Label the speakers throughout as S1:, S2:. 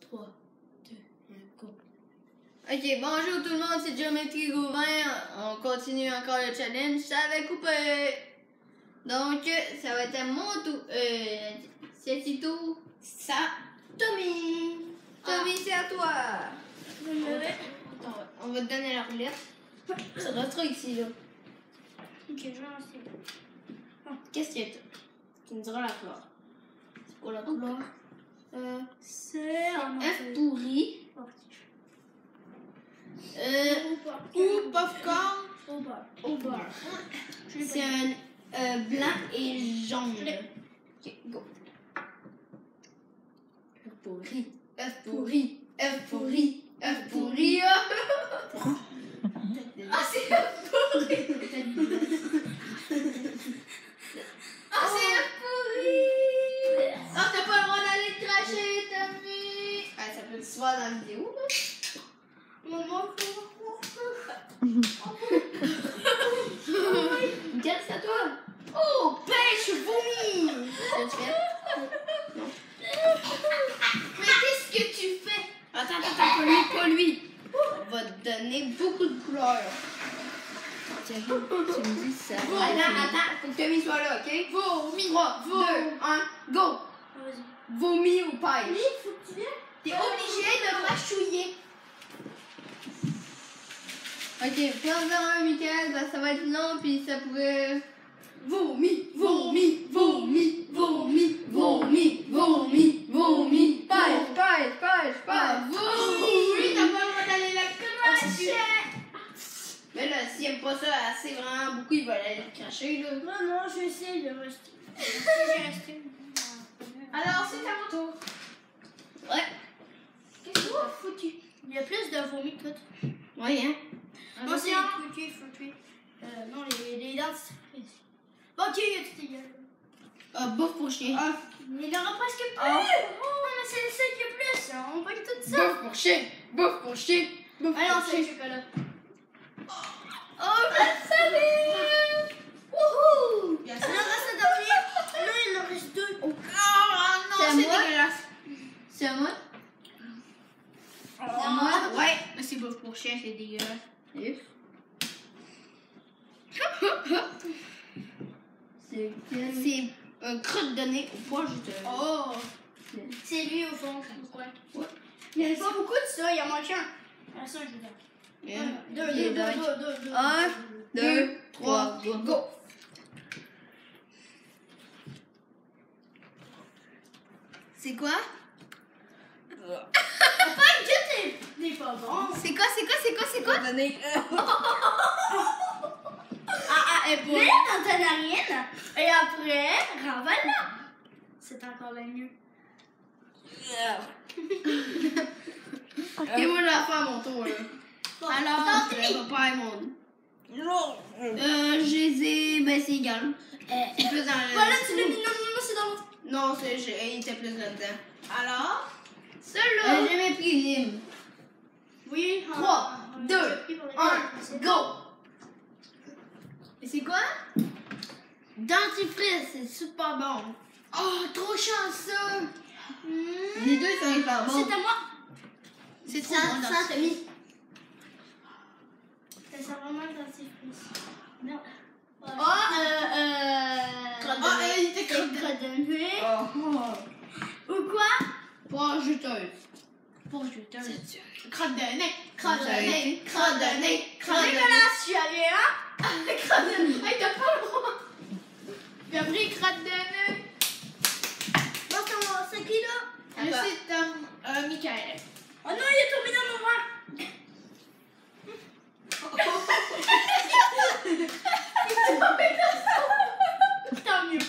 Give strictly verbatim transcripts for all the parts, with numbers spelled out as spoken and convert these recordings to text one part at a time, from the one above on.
S1: trois, deux, un, go.
S2: Ok, bonjour tout le monde, c'est Géométrie Gauvin. On continue encore le challenge. Ça avait coupé. Donc, ça va être à mon tour. Euh, c'est ton tour. Ça, Tommy. Tommy, ah. C'est à toi.
S1: Je me vais.
S2: Attends, on va te donner la roulette. Ça restera ici, là.
S1: Ok, je vais lancer.
S2: Qu'est-ce qu'il y a? Tu me diras la couleur. C'est quoi la couleur? Euh,
S1: c'est un
S2: F pourri. Euh, ou popcorn.
S1: Au bar. Au bar.
S2: C'est un euh, blanc et jaune. Ok, go. F pourri. F pourri. F pourri. F pourri. Ah, c'est F pourri. Ah, c'est F pourri. Ah, t'as pas le droit d'aller te cracher, Tommy. Ah, ça peut se voir dans la vidéo, là. Maman, regarde, c'est à toi. Oh, pêche, vomi. Qu'est-ce que tu fais? Non. Mais qu'est-ce que tu fais? Attends, attends, attends, pas lui, pas lui. On va te donner beaucoup de couleurs. Tiens, tu me dis ça. Attends, attends, faut que Tommy soit là, ok? Vomi. trois, deux, un, go. Vomi ou pêche? Oui, faut que tu viennes. T'es obligé de mâchouiller. Ok, prends-en un, Michael, ben, ça va être long, puis ça pourrait... Vomi, vomi, vomi, vomi, vomi, vomi, vomi, pêche, pêche, pêche, pêche, vomi! T'as pas le droit d'aller la cracher! Mais là, s'il aime pas ça assez vraiment beaucoup, il va aller le cracher, là.
S1: Non, non, je vais essayer de rester. J'ai resté.
S2: Alors, c'est à mon tour. Ouais. Qu'est-ce que tu as foutu?
S1: Il y a plus de vomi que tout.
S2: Ouais, hein?
S1: Non, c'est un faut tuer, faut tuer. Euh, non, les, les dents, c'est ici. Ok, il y a tout égal.
S2: Ah, bouffe pour chien.
S1: Ah, mais il y en aura presque plus. Oh, oh mais c'est le seul qui est plus. Hein. On va tout ça.
S2: Bouffe pour chien. Bouffe pour chien. Bouffe
S1: Allez, on
S2: pour
S1: fait le
S2: chien.
S1: chocolat.
S2: Oh, je le savais! Wouhou!
S1: Il en reste un dernier. Là, il en reste deux.
S2: Oh, non,
S1: c'est
S2: c'est dégueulasse. C'est à moi?
S1: C'est à
S2: moi? Ouais. Mais c'est bouffe pour chien, c'est dégueulasse. C'est un crotte de nez au poids juste.
S1: Oh! C'est lui au fond, au coin.
S2: Ouais.
S1: Il n'y a pas beaucoup de ça, il y en manque un. Ah, ça, je veux dire.
S2: Yeah.
S1: Deux, deux, deux, deux, deux, deux.
S2: Un, deux, trois, go! C'est quoi?
S1: Papa, Dieu, t'es pas bon.
S2: C'est quoi, c'est quoi, c'est quoi, c'est quoi?
S1: Ah, ah, et pour lui, dans ta narine, et après, ravale-la. C'est encore bien mieux.
S2: Ok, moi, je vais faire mon tour, là.
S1: Bon,
S2: alors,
S1: attends,
S2: je vais pas faire mon... Non. Euh, je les ai... Ben, c'est égal. C'est plus dans le...
S1: Voilà, tu l'as mis, non, non, non, c'est dans le...
S2: Non, c'est... je- il était plus là-dedans. Alors, celui-là... Euh, j'ai mes prix libres.
S1: Oui.
S2: trois, deux, un, go! Et c'est quoi? Dentifrice, c'est super bon. Oh, trop chanceux! Mmh. Les deux sont hyper bons.
S1: C'est à moi.
S2: C'est ça, ça, t'as mis.
S1: Ça sent vraiment le dentifrice. Non.
S2: Oh, euh, euh...
S1: Crotte de
S2: Ah,
S1: nez.
S2: il était crotte de
S1: Crotte de nez.
S2: Oh, oh.
S1: Ou quoi?
S2: Poire juteuse.
S1: Pour juteuse.
S2: Crotte de nez, crotte de
S1: Ça a
S2: nez,
S1: été.
S2: crotte de nez, crotte de nez.
S1: Dégueulasse, tu avais un?
S2: Crotte de nez. Hey, t'as pas le droit. Puis après, crotte de nez.
S1: Non, c'est moi, c'est qui là?
S2: Le c'est euh, euh, Michael.
S1: Oh non, il est tombé dans mon bras. Il est tombé dans son... Tant mieux.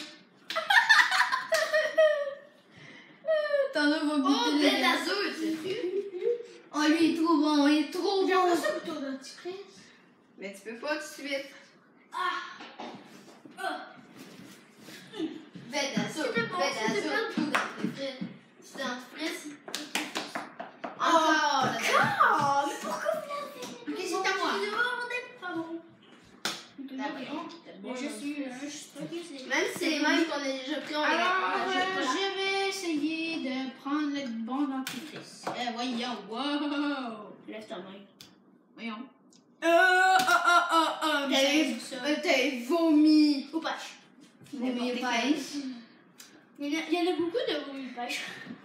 S2: T'en as pas goûté. Oh, blé d'azur, sais-tu? Oh, lui, il est trop bon, il est trop bon.
S1: J'aimerais ça plutôt dentifrice.
S2: Mais tu peux pas tout de suite.
S1: Ah. Oh.
S2: Blé d'azur,
S1: C'était bon,
S2: blé
S1: c'était
S2: d'azur,
S1: bon.
S2: tout dentifrice. Tu dentifrice?
S1: Oh,
S2: Encore.
S1: mais pourquoi vous l'avez?
S2: Ok, c'est à moi.
S1: Pardon.
S2: D'accord.
S1: Bon, je suis là, je suis pas cuisine.
S2: Même si c'est les mêmes qu'on a déjà pris, on les
S1: Alors,
S2: a
S1: euh, je vais essayer de prendre le bon dentifrice.
S2: dentifrice. Eh, voyons, wow.
S1: Lève ta main.
S2: Voyons. Euh, euh, euh, euh, euh,
S1: T'avais vu ça?
S2: euh, T'avais vomi.
S1: Ou pêche.
S2: Vomi et
S1: N'importe
S2: pêche.
S1: Il y, en a, il y en a beaucoup de vomi pêche.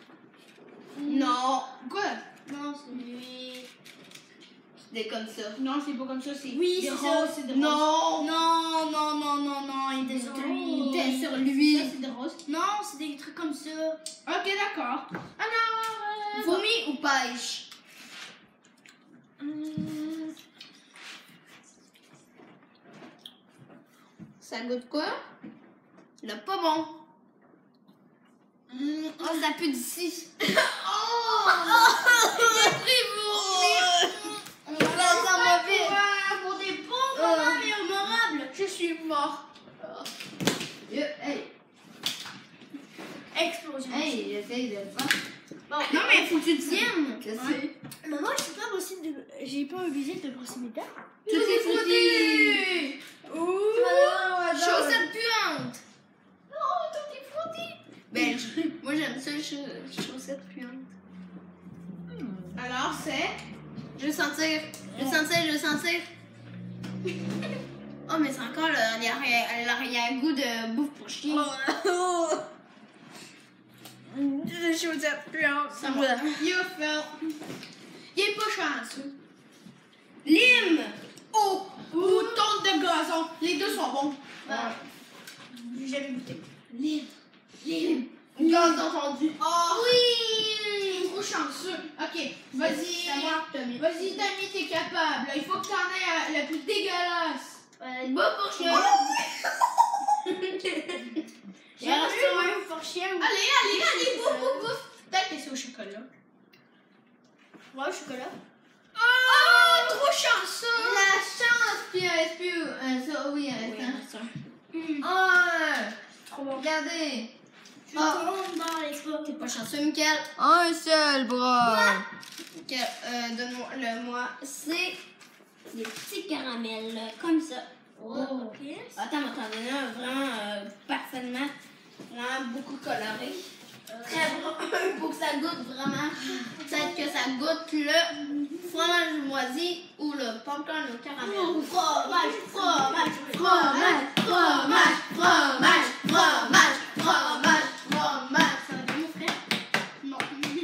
S2: Non. Quoi?
S1: Non, c'est lui.
S2: C'était comme ça. Non, c'est pas comme ça, c'est
S1: Oui,
S2: des
S1: c'est
S2: roses,
S1: ça.
S2: c'est des
S1: Non,
S2: roses.
S1: non, non, non, non, non, il était sur lui.
S2: Il était sur lui. Ça, c'est des roses.
S1: Non, c'est des trucs comme ça.
S2: Ok, d'accord. Alors, euh,
S1: Vomi ou pêche?
S2: hum, ça goûte quoi?
S1: Le pas bon.
S2: Hum, oh, ça pue d'ici.
S1: Oh! J'ai pris vomi! On va faire ça mauvais. Pour des bons moments mémorables.
S2: Je suis mort.
S3: Yo, hey,
S1: Explosion.
S3: hey, j'essaye de le faire.
S1: Bon.
S2: Non, mais faut que tu tiennes.
S3: Je sais.
S1: Mais moi, je suis pas possible de... J'ai pas obligé de brosser mes dents.
S2: Tout est foutu.
S1: Ouh!
S2: Chaussettes puantes. Non, tout est foutu. Ben, je- moi j'aime ça, les cha- chaussettes puantes. Alors, c'est. Je veux sentir. Je veux sentir, je veux sentir. Oh, mais c'est encore le- l'arrière- l'arrière-goût de bouffe pour chien.
S1: Des chaussettes puantes.
S2: Ça va. Il a fait. Il est pas chanceux.
S1: Lime!
S2: Oh! Ou tonte de gazon. Les deux sont bons.
S1: Ah. J'ai jamais goûté.
S2: Lime. Lime. Gazon fondu. Oh!
S1: Oui!
S2: Trop chanceux. Ok, vas-y.
S1: C'est à moi, Tommy.
S2: Vas-y, Tammy, t'es capable. Il faut que t'en aies à la plus dégueulasse.
S1: Euh, bouffe pour chien. J'ai resté un pour chien.
S2: Allez, allez, allez, bouffe, bouffe, bouffe. Peut-être que c'est au chocolat.
S1: Ouais, au chocolat.
S2: Oh, trop chanceux.
S3: La chance, puis un reste plus. Un, ça, oui, un reste un. Oh,
S1: Trop bon.
S3: regardez.
S1: Je tombe dans les pommes.
S2: T'es pas chanceux, Mickaël.
S3: Un seul bras.
S2: Mickaël, euh, donne-moi le moi.
S1: C'est des petits caramels euh, comme ça.
S2: Oh.
S1: Ok.
S2: Attends, mais t'en donner un vraiment euh, parfaitement, vraiment beaucoup coloré. Très bon. Pour que ça goûte vraiment. Peut-être que ça goûte le fromage moisi ou le popcorn au caramel.
S1: Fromage, fromage,
S2: Fromage, fromage, fromage, fromage, fromage, fromage.
S1: Ça va bien frais? Non.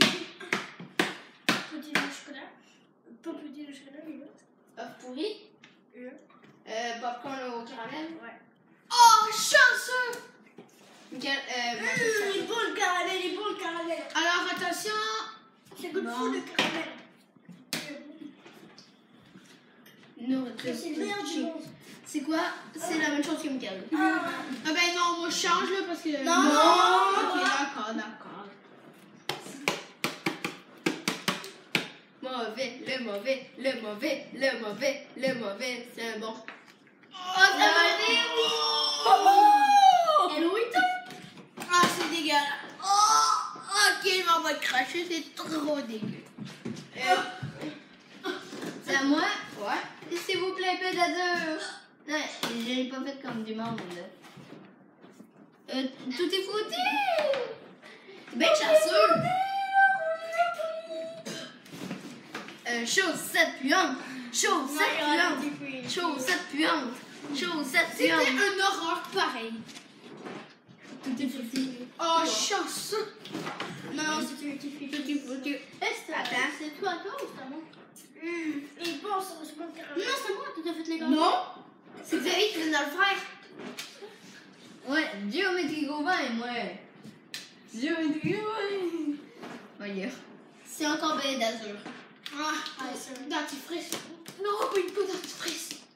S1: Petit lait au chocolat? Pas petit lait au chocolat, mais là.
S2: Œuf pourri.
S1: Euh,
S2: Euh, popcorn au caramel.
S1: Ouais.
S2: Oh, chanceux! Mickaël, euh, moi, je
S1: Hum,
S2: sais.
S1: il est bon le caramel, il est bon le caramel.
S2: Alors, attention.
S1: Ça goûte
S2: Bon.
S1: fou le caramel.
S2: Nourriture.
S1: C'est le meilleur du monde.
S2: C'est quoi? C'est la même chose que Mickaël.
S1: Ah.
S2: Ah ben non, moi je change là parce que...
S1: Non.
S2: Ok, d'accord, d'accord. Mauvais, le mauvais, le mauvais, le mauvais, le mauvais, c'est un bon. Oh, ça va aller, oui!
S1: Hello, Ito.
S2: Ah, c'est dégueulasse. Oh, ok, je m'en vais cracher, c'est trop dégueu. Euh,
S3: C'est à moi.
S2: ouais.
S3: S'il vous plaît, pédateur. Non, je l'ai pas fait comme du monde. Là.
S2: Euh, tout est foutu! Ben chanceux! Euh, chaussettes puantes! Chaussettes puantes! Chaussettes puantes! Chaussettes
S4: C'était
S2: puantes!
S4: un horreur pareil.
S2: Tout est foutu!
S4: Oh, chanceux.
S1: Non, non, c'est un petit fille.
S2: Tout est foutu!
S1: Attends, c'est toi, toi ou c'est à moi? Hum. Et bon, c'est pas le caramel. Non, c'est moi, tu as fait les gars.
S2: Non! C'est Xavier qui vient de le faire!
S3: Ouais, géométrie Gauvin, moi. Géométrie Gauvin.
S2: Voyons. C'est encore bien d'azur.
S4: Ah, dentifrice. Non, pas une peau dentifrice.